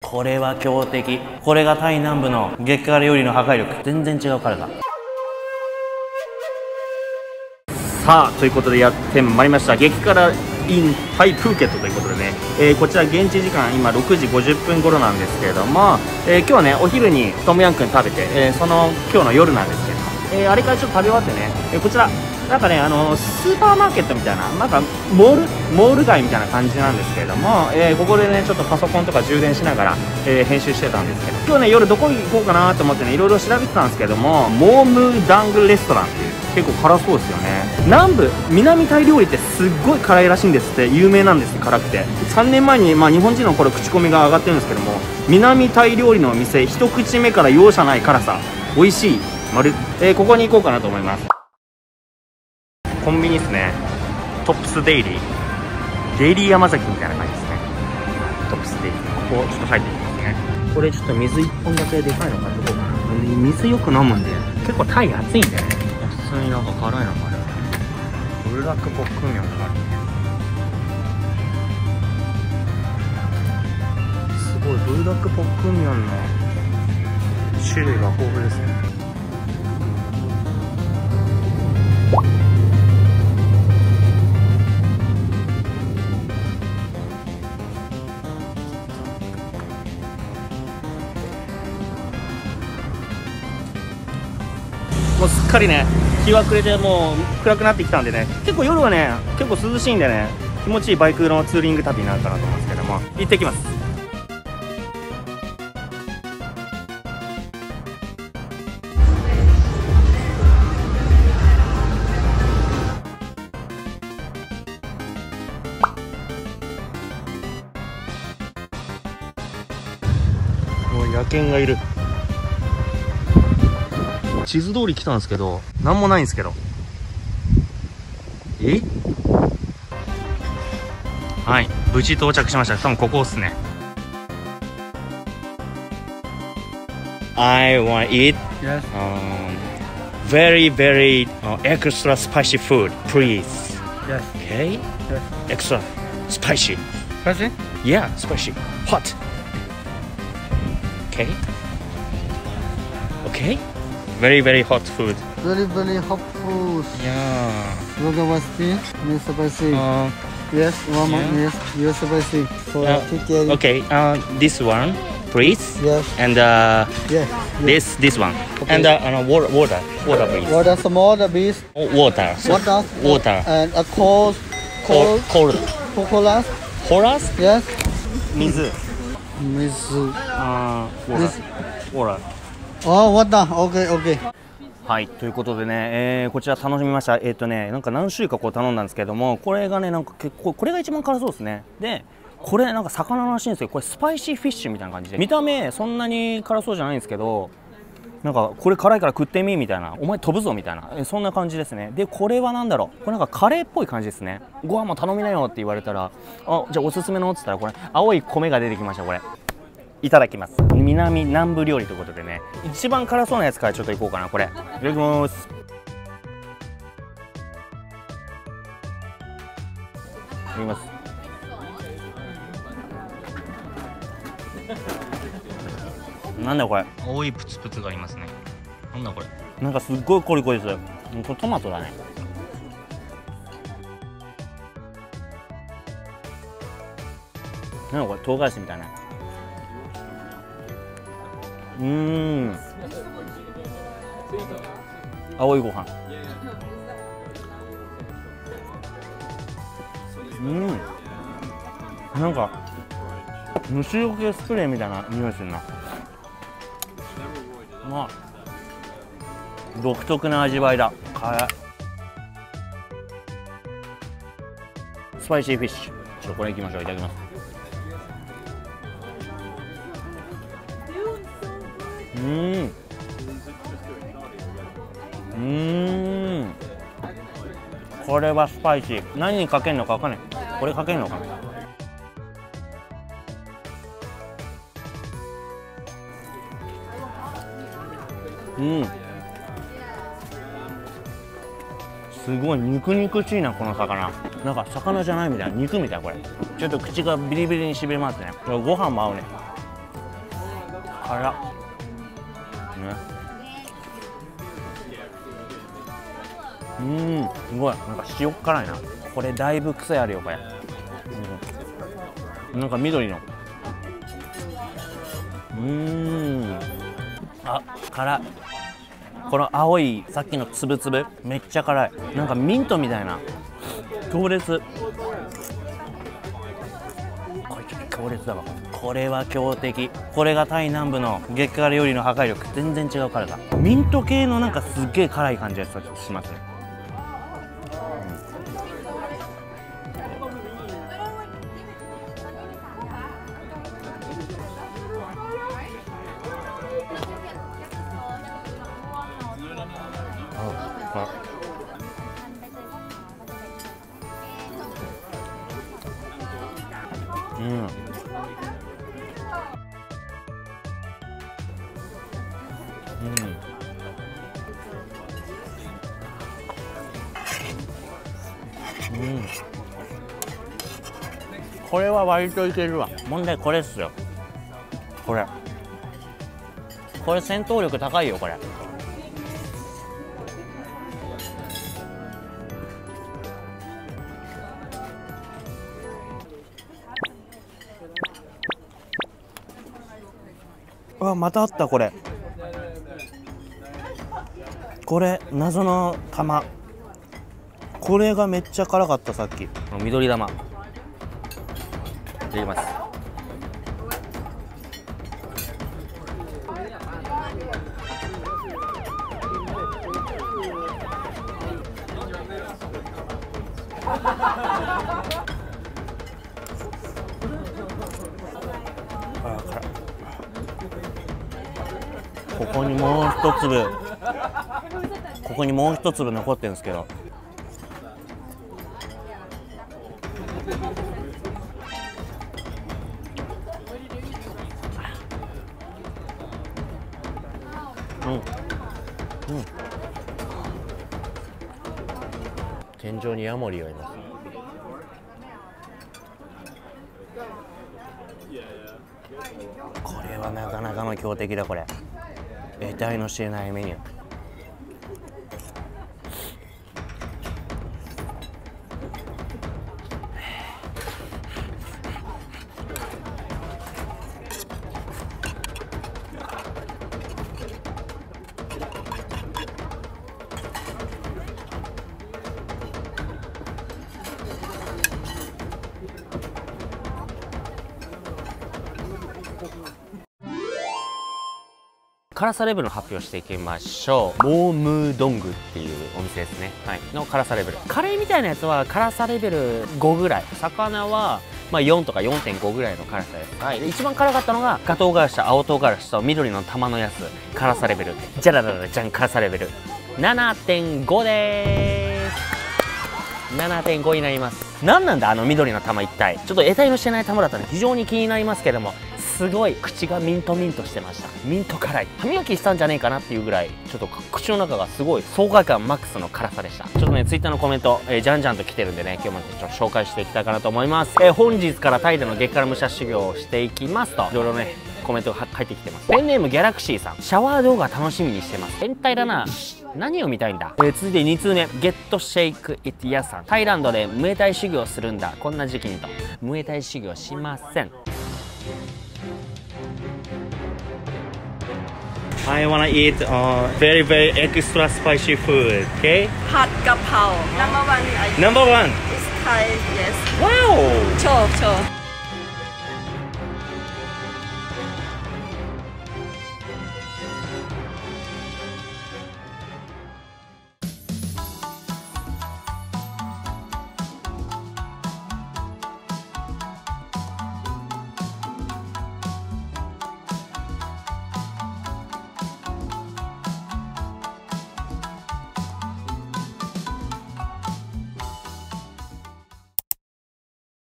これは強敵。これがタイ南部の激辛料理の破壊力。全然違う辛さ。さあということでやってまいりました、激辛 in タイプーケットということでね、こちら現地時間今6時50分頃なんですけれども、今日はねお昼にトムヤンクン食べて、その今日の夜なんですけども、あれからちょっと食べ終わってね、こちらなんかねスーパーマーケットみたいな、なんかモール街みたいな感じなんですけれども、ここでねちょっとパソコンとか充電しながら、編集してたんですけど、今日ね夜どこ行こうかなと思ってねいろいろ調べてたんですけども、モームダングレストランっていう結構辛そうですよね。南タイ料理ってすっごい辛いらしいんですって。有名なんです辛くて。3年前に、日本人のこれ口コミが上がってるんですけども、南タイ料理のお店一口目から容赦ない辛さ、美味しいここに行こうかなと思います。コンビニですね。トップスデイリー山崎みたいな感じですね。トップスデイリー、ここちょっと入っていきますね。これちょっと水1本だけでかいの買ってこうかな。水よく飲むんで結構タイ熱いんでね、普通になんか辛いのがある。ブルダックポックミョンがある。すごい、ブルダックポックミョンの種類が豊富ですね。もうすっかりね日は暮れてもう暗くなってきたんでね、結構夜はね結構涼しいんでね、気持ちいいバイクのツーリング旅になるかなと思うんですけども、行ってきます。もう野犬がいる。地図通り来たんですけど何もないんですけど、はい、無事到着しました。多分ここっすね。 I want eat Yes. very very extra spicy food please. Yes. Okay, Yes. extra spicy. Spicy? Yeah, spicy, hot. Okay, okay, very very hot food. Very, very hot food. Yeah. Burger was me spicy. Yes, one more. Yeah. Yes, you spicy. For chicken. Okay, this one please. Yes. And Yes. this one. Okay. And water please. Water small beef. Water. Water. And a cold Cold. coconut. Horus? Yes. 水。 With. water. Oh, water. Okay, okay. はい、ということでね、こちら楽しみました。なんか何種類かこう頼んだんですけども、これがねなんか結構これが一番辛そうですね。でこれなんか魚らしいんですけど、これスパイシーフィッシュみたいな感じで、見た目そんなに辛そうじゃないんですけど、なんかこれ辛いから食ってみみたいな、お前飛ぶぞみたいな、そんな感じですね。でこれはなんだろう、これなんかカレーっぽい感じですね。ご飯も頼みなよって言われたら、じゃあおすすめのっつったらこれ青い米が出てきました。これいただきます。南部料理ということでね、一番辛そうなやつからちょっといこうかな。これいただきます。いただきます。なんだこれ、青いプツプツがありますね。なんだこれ、なんかすっごいコリコリする。これトマトだね。なんだこれ、唐辛子みたいな。青いご飯。なんか虫除けスプレーみたいな匂いするな。まあ独特な味わいだ。辛い。スパイシーフィッシュ、ちょっとこれいきましょう。いただきます。これはスパイシー。何にかけるのかわかんない。これかけるのかな。すごい肉々しいなこの魚。なんか魚じゃないみたいな、肉みたいな。これちょっと口がビリビリにしびれますね。これご飯も合うね。 辛っね。すごいなんか塩辛いな。これだいぶ癖あるよこれ。なんか緑のあ、辛い。この青いさっきのつぶつぶめっちゃ辛い。なんかミントみたいな強烈。これちょっと強烈だわ。これは強敵。これがタイ南部の激辛料理の破壊力。全然違う辛さ。ミント系のなんかすっげえ辛い感じがしますね。これは割といけるわ。問題これっすよ。これ戦闘力高いよこれ。あ、またあった。これ謎の玉。これがめっちゃ辛かった。さっき緑玉いただきます。ここにもう一粒、ここにもう一粒残ってるんですけど、天井にヤモリがいます。これはなかなかの強敵だ。これ得体の知れないメニュー。辛さレベルの発表していきましょう。モームードングっていうお店ですね、はい、の辛さレベル。カレーみたいなやつは辛さレベル5ぐらい、魚はまあ4とか 4.5 ぐらいの辛さです。はい、で一番辛かったのが赤唐辛子と青唐辛子と緑の玉のやつ。辛さレベルじゃらららじゃん、辛さレベル 7.5 でーす。7.5 になります。何なんだあの緑の玉一体。ちょっと得体のしてない玉だったので非常に気になりますけども、すごい口がミントしてました。ミント辛い。歯磨きしたんじゃねえかなっていうぐらい、ちょっと口の中がすごい爽快感マックスの辛さでした。ちょっとね、ツイッターのコメント、じゃんじゃんと来てるんでね、今日もちょっと紹介していきたいかなと思います。本日からタイでの激辛武者修行をしていきますと、いろいろね、コメントが入ってきてます。ペンネームギャラクシーさん、シャワー動画楽しみにしてます。変態だな。何を見たいんだ。続いて2通目、ゲットシェイクイットヤさん、タイランドでムエタイ修行するんだ、こんな時期にと。ムエタイ修行しません。I wanna eat very very extra spicy food. Okay? Hot Kapao. Number one. Number one. It's Thai. Yes. Wow. Cho.